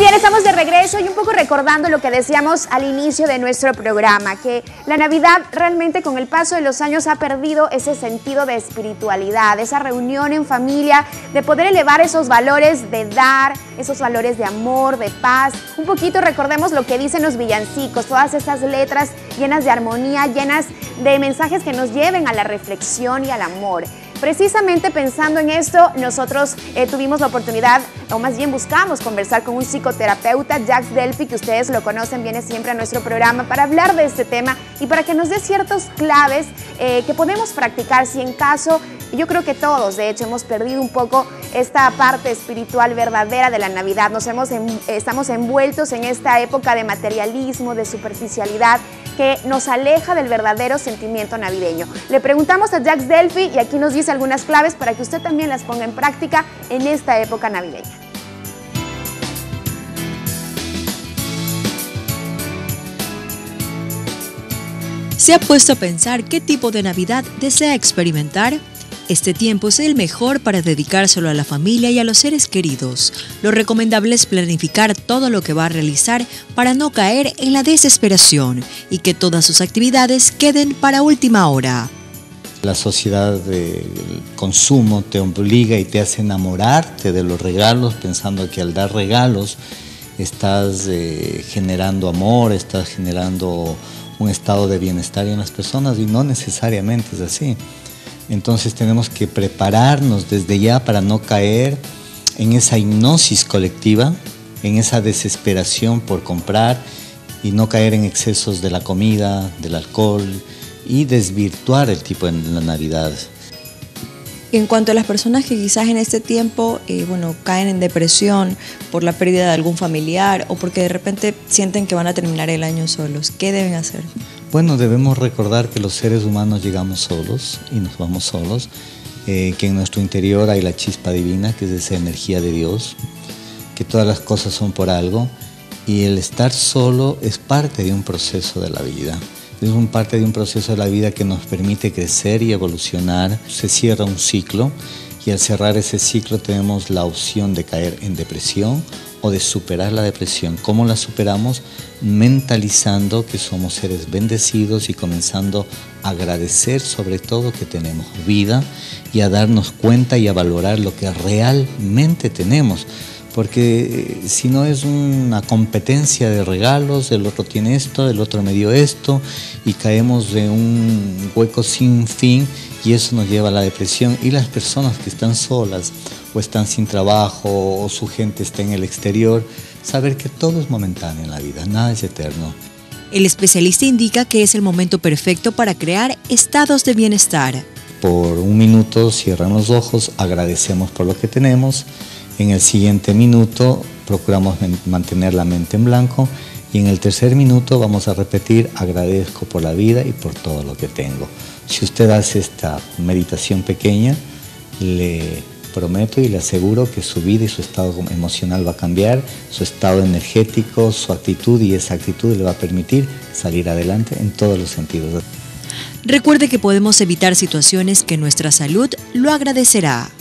bien, estamos de regreso y un poco recordando lo que decíamos al inicio de nuestro programa, que la Navidad realmente con el paso de los años ha perdido ese sentido de espiritualidad, esa reunión en familia, de poder elevar esos valores de dar, esos valores de amor, de paz. Un poquito recordemos lo que dicen los villancicos, todas esas letras llenas de armonía, llenas de mensajes que nos lleven a la reflexión y al amor. Precisamente pensando en esto, nosotros tuvimos la oportunidad, o más bien buscamos conversar con un psicoterapeuta, Jacques Delpy, que ustedes lo conocen, viene siempre a nuestro programa para hablar de este tema y para que nos dé ciertas claves que podemos practicar si en caso, yo creo que todos, de hecho, hemos perdido un poco esta parte espiritual verdadera de la Navidad. Estamos envueltos en esta época de materialismo, de superficialidad, que nos aleja del verdadero sentimiento navideño. Le preguntamos a Jacques Delpy y aquí nos dice algunas claves para que usted también las ponga en práctica en esta época navideña. ¿Se ha puesto a pensar qué tipo de Navidad desea experimentar? Este tiempo es el mejor para dedicárselo a la familia y a los seres queridos. Lo recomendable es planificar todo lo que va a realizar para no caer en la desesperación y que todas sus actividades queden para última hora. La sociedad del consumo te obliga y te hace enamorarte de los regalos, pensando que al dar regalos estás generando amor, estás generando un estado de bienestar en las personas, y no necesariamente es así. Entonces tenemos que prepararnos desde ya para no caer en esa hipnosis colectiva, en esa desesperación por comprar y no caer en excesos de la comida, del alcohol y desvirtuar el tipo de la Navidad. En cuanto a las personas que quizás en este tiempo caen en depresión por la pérdida de algún familiar o porque de repente sienten que van a terminar el año solos, ¿qué deben hacer? Bueno, debemos recordar que los seres humanos llegamos solos y nos vamos solos, que en nuestro interior hay la chispa divina, que es esa energía de Dios, que todas las cosas son por algo, y el estar solo es parte de un proceso de la vida. Es parte de un proceso de la vida que nos permite crecer y evolucionar. Se cierra un ciclo y al cerrar ese ciclo tenemos la opción de caer en depresión o de superar la depresión. ¿Cómo la superamos? Mentalizando que somos seres bendecidos y comenzando a agradecer sobre todo que tenemos vida y a darnos cuenta y a valorar lo que realmente tenemos. Porque si no es una competencia de regalos, el otro tiene esto, el otro me dio esto, y caemos de un hueco sin fin y eso nos lleva a la depresión. Y las personas que están solas o están sin trabajo o su gente está en el exterior, saber que todo es momentáneo en la vida, nada es eterno. El especialista indica que es el momento perfecto para crear estados de bienestar. Por un minuto cierran los ojos, agradecemos por lo que tenemos. En el siguiente minuto procuramos mantener la mente en blanco y en el tercer minuto vamos a repetir: agradezco por la vida y por todo lo que tengo. Si usted hace esta meditación pequeña, le prometo y le aseguro que su vida y su estado emocional va a cambiar, su estado energético, su actitud, y esa actitud le va a permitir salir adelante en todos los sentidos. Recuerde que podemos evitar situaciones que nuestra salud lo agradecerá.